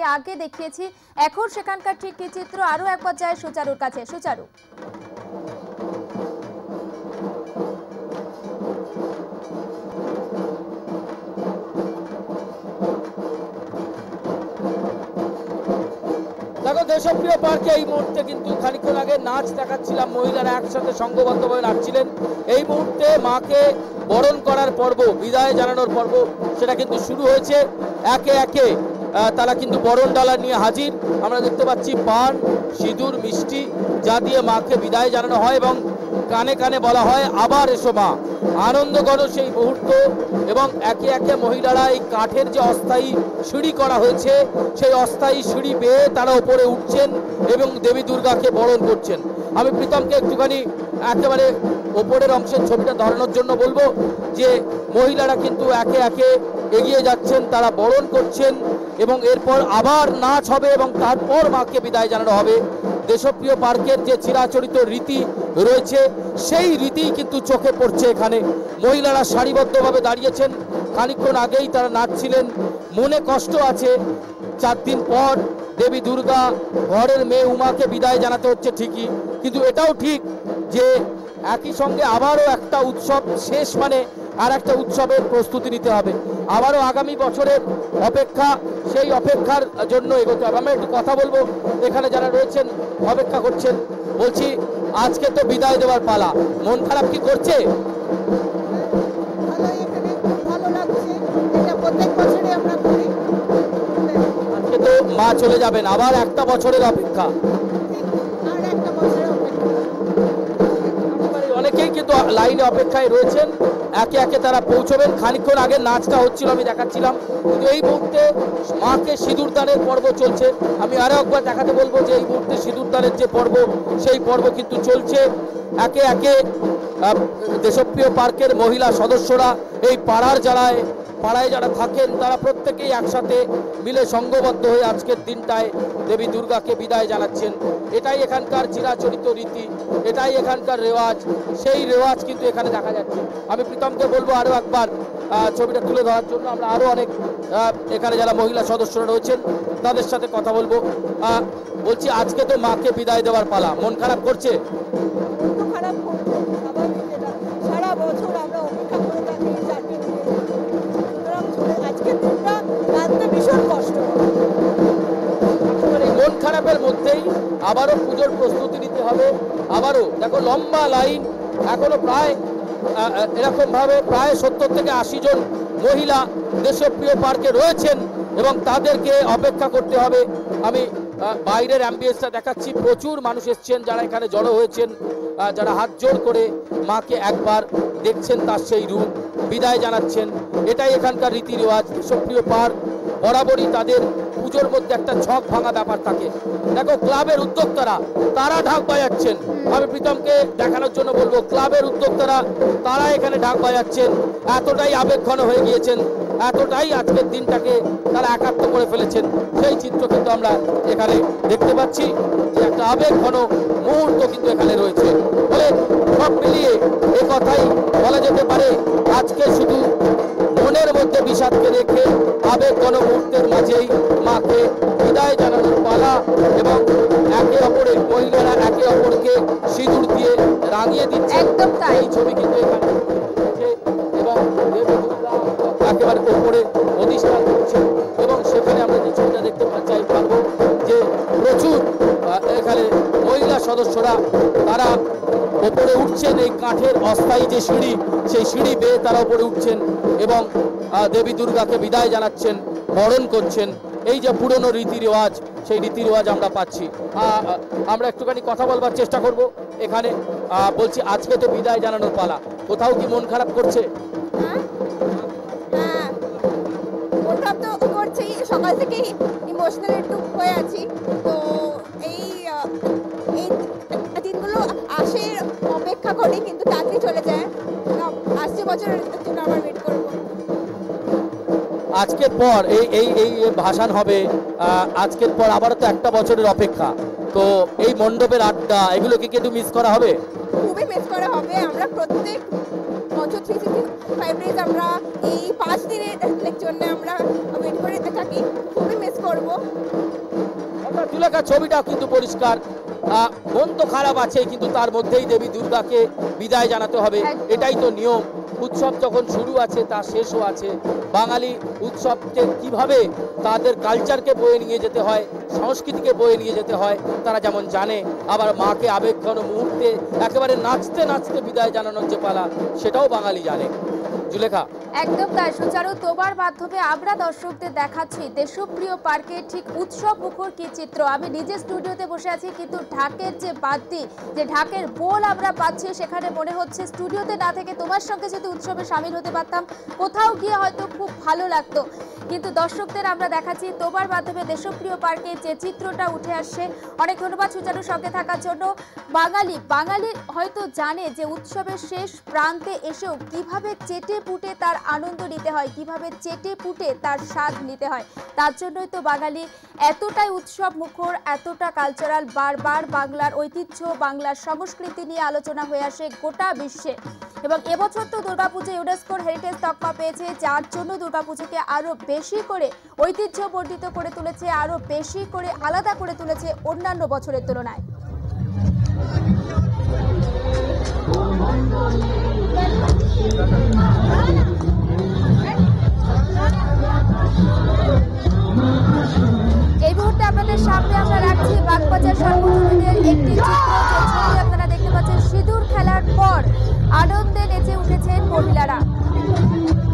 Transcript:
আগে দেখিয়েছি, এখন সেখানকার ঠিক কি চিত্র আরো একবার যায় সুচারুর কাছে। সুচারু, দেখো দেশপ্রিয় পার্কে এই মুহূর্তে কিন্তু খানিকক্ষণ আগে নাচ দেখাচ্ছিলাম, মহিলারা একসাথে সংঘবদ্ধভাবে নাচছিলেন। এই মুহূর্তে মাকে বরণ করার পর্ব, বিদায় জানানোর পর্ব সেটা কিন্তু শুরু হয়েছে। একে একে তারা কিন্তু বরণ ডালা নিয়ে হাজির। আমরা দেখতে পাচ্ছি পান, সিঁদুর, মিষ্টি যা দিয়ে মাকে বিদায় জানানো হয় এবং কানে কানে বলা হয় আবার এসো মা। আনন্দ করো সেই মুহূর্ত। এবং একে একে মহিলারা এই কাঠের যে অস্থায়ী সিঁড়ি করা হয়েছে সেই অস্থায়ী সিঁড়ি বেয়ে তারা উপরে উঠছেন এবং দেবী দুর্গাকে বরণ করছেন। আমি প্রীতমকে একটুখানি একেবারে ওপরের অংশের ছবিটা ধরানোর জন্য বলবো যে মহিলারা কিন্তু একে একে এগিয়ে যাচ্ছেন, তারা বরণ করছেন এবং এরপর আবার নাচ হবে এবং তারপর মাকে বিদায় জানানো হবে। দেশপ্রিয় পার্কের যে চিরাচরিত রীতি রয়েছে সেই রীতি কিন্তু চোখে পড়ছে এখানে। মহিলারা সারিবদ্ধভাবে দাঁড়িয়েছেন, খানিকক্ষণ আগেই তারা নাচছিলেন। মনে কষ্ট আছে, 4 দিন পর দেবী দুর্গা ঘরের মেয়ে উমাকে বিদায় জানাতে হচ্ছে ঠিকই, কিন্তু এটাও ঠিক যে একই সঙ্গে আবারও একটা উৎসব শেষ মানে আর একটা উৎসবের প্রস্তুতি নিতে হবে। আবারও আগামী বছরের অপেক্ষা, সেই অপেক্ষার জন্য এগোতে হবে। আমরা একটু কথা বলবো এখানে যারা রয়েছেন অপেক্ষা করছেন। বলছি আজকে তো বিদায় দেওয়ার পালা, মন খারাপ কি করছে? আজকে তো মা চলে যাবেন, আবার একটা বছরের অপেক্ষা। অনেকেই কিন্তু লাইনে অপেক্ষায় রয়েছেন, একে একে তারা পৌঁছবেন। খানিকক্ষণ আগে নাচটা হচ্ছিল, আমি দেখাচ্ছিলাম, কিন্তু এই মুহূর্তে মাকে সিঁদুর দানের পর্ব চলছে। আমি আরো একবার দেখাতে বলবো যে এই মুহূর্তে সিঁদুর দানের যে পর্ব সেই পর্ব কিন্তু চলছে। একে একে দেশপ্রিয় পার্কের মহিলা সদস্যরা এই পাড়ায় যারা থাকেন তারা প্রত্যেকেই একসাথে মিলে সংঘবদ্ধ হয়ে আজকের দিনটায় দেবী দুর্গাকে বিদায় জানাচ্ছেন। এটাই এখানকার চিরাচরিত রীতি, এটাই এখানকার রেওয়াজ। সেই রেওয়াজ কিন্তু এখানে দেখা যাচ্ছে। আমি প্রীতমকে বলবো আরও একবার ছবিটা তুলে ধরার জন্য। আমরা আরও অনেক এখানে যারা মহিলা সদস্যরা রয়েছেন তাদের সাথে কথা বলবো। বলছি আজকে তো মাকে বিদায় দেওয়ার পালা, মন খারাপ করছে? সারা বছর আমরা অপেক্ষা করে থাকি, আজকের দিনটা রাখতে ভীষণ কষ্ট। মন খারাপের মধ্যেই আবারও পুজোর প্রস্তুতি নিতে হবে। আবারও দেখো লম্বা লাইন, এখনো প্রায় এরকম ভাবে প্রায় 70 থেকে 80 জন মহিলা দেশপ্রিয় পার্কে রয়েছেন এবং তাদেরকে অপেক্ষা করতে হবে। আমি বাইরের অ্যাম্বিয়েন্সটা দেখাচ্ছি, প্রচুর মানুষ এসছেন যারা এখানে জড়ো হয়েছেন, যারা হাত জোড় করে মাকে একবার দেখছেন, তার সেই রূপ বিদায় জানাচ্ছেন। এটাই এখানকার রীতি রেওয়াজ। দেশপ্রিয় পার্ক বরাবরই তাদের পুজোর মধ্যে একটা ছক ভাঙা ব্যাপার থাকে। দেখো ক্লাবের উদ্যোক্তারা তারা ঢাক বাজাচ্ছেন। আমি প্রীতমকে দেখানোর জন্য বলবো ক্লাবের উদ্যোক্তারা তারা এখানে ঢাক বাজাচ্ছেন। এতটাই আবেগঘন হয়ে গিয়েছেন, এতটাই আজকের দিনটাকে তারা একাত্ম করে ফেলেছেন। সেই চিত্র কিন্তু আমরা এখানে দেখতে পাচ্ছি যে একটা আবেগঘন মুহূর্ত কিন্তু এখানে রয়েছে। ফলে সব মিলিয়ে এ কথাই বলা যেতে পারে আজকে শুধু মনের মধ্যে বিষাদকে রেখে আবেগঘন মুহূর্তের মাঝেই মাকে বিদায় জানানোর পালা এবং একে অপরের মহিলারা একে অপরকে সিঁদুর দিয়ে রাঙিয়ে দিচ্ছে। একদম তাই। এই ছবি কিন্তু এখানে এবং দেবী দুর্গা একেবারে ওপরে অধিষ্ঠান করছে এবং সেখানে আমরা যে ছবিটা দেখতে চাই পারবো যে প্রচুর এখানে মহিলা সদস্যরা তারা ওপরে উঠছেন। এই কাঠের অস্থায়ী যে সিঁড়ি সেই সিঁড়ি বেয়ে তারা ওপরে উঠছেন এবং দেবী দুর্গাকে বিদায় জানাচ্ছেন, বরণ করছেন। এই যে পুরনো রীতি রেওয়াজ, সেই রীতি রেওয়াজ আমরা পাচ্ছি। আমরা একটুখানি কথা বলবার চেষ্টা করব এখানে। বলছি আজকে তো বিদায় জানানোর পালা, কোথাও কি মন খারাপ করছে? মন খারাপ তো করছেই, সকাল থেকেই ইমোশনাল একটু হয়ে আছি। তো এই দিনগুলো আসে অপেক্ষা করি, কিন্তু তাড়াতাড়ি চলে যায়। আসছে বছরের জন্য আবার ওয়েট করবো। আজকের পর এই ভাসান হবে, আজকের পর আবারও তো একটা বছরের অপেক্ষা। তো এই মণ্ডপের আড্ডা এগুলোকে কিন্তু মিস করা হবে, খুবই মিস করা হবে। আমরা প্রত্যেক বছর 365 ডেজ আমরা এই 5 দিনের জন্য আমরা ওয়েট করে থাকি, খুবই মিস করবো। তুলেখা ছবিটাও কিন্তু পরিষ্কার, মন তো খারাপ আছে কিন্তু তার মধ্যেই দেবী দুর্গাকে বিদায় জানাতে হবে, এটাই তো নিয়ম। উৎসব যখন শুরু আছে তা শেষও আছে। বাঙালি উৎসবকে কিভাবে তাদের কালচারকে বয়ে নিয়ে যেতে হয়, সংস্কৃতিকে বয়ে নিয়ে যেতে হয় তারা যেমন জানে, আবার মাকে আবেগঘন মুহূর্তে একেবারে নাচতে নাচতে বিদায় জানানোর যে পালা সেটাও বাঙালি জানে। জুলেখা, একদম তাই সুচারু, তোমার মাধ্যমে আমরা দর্শকদের দেখাচ্ছি দেশপ্রিয় পার্কে ঠিক উৎসব মুখর কি চিত্র। আমি নিজে স্টুডিওতে বসে আছি কিন্তু ঢাকের যে বাদ্যি, যে ঢাকের বোল আমরা পাচ্ছি, সেখানে মনে হচ্ছে স্টুডিওতে না থেকে তোমার সঙ্গে যদি উৎসবে সামিল হতে পারতাম কোথাও গিয়ে হয়তো খুব ভালো লাগতো। কিন্তু দর্শকদের আমরা দেখাচ্ছি তোমার মাধ্যমে দেশপ্রিয় পার্কে যে চিত্রটা উঠে আসছে। অনেক ধন্যবাদ সুচারুর সঙ্গে থাকার জন্য। বাঙালি হয়তো জানে যে উৎসবের শেষ প্রান্তে এসেও কিভাবে চেটে পুটে তার আনন্দ নিতে হয়, কিভাবে চেটে পুটে তার স্বাদ নিতে হয়। তার জন্যই তো বাঙালি এতটাই উৎসব মুখর, এতটা কালচারাল। বারবার বাংলার ঐতিহ্য, বাংলার সংস্কৃতি নিয়ে আলোচনা হয়ে আসে গোটা বিশ্বে। এবং এবছর তো দুর্গাপুজো ইউনেস্কোর হেরিটেজ তকমা পেয়েছে, যার জন্য দুর্গাপুজোকে আরও বেশি করে ঐতিহ্যবর্ধিত করে তুলেছে, আরও বেশি করে আলাদা করে তুলেছে অন্যান্য বছরের তুলনায়। এই মুহূর্তে আপনাদের সামনে আমরা রাখছি বাগবাজার সর্বজনীনের একটি চিত্র, যে ছবি আপনারা দেখতে পাচ্ছেন। সিঁদুর খেলার পর আনন্দে নেচে উঠেছেন মহিলারা।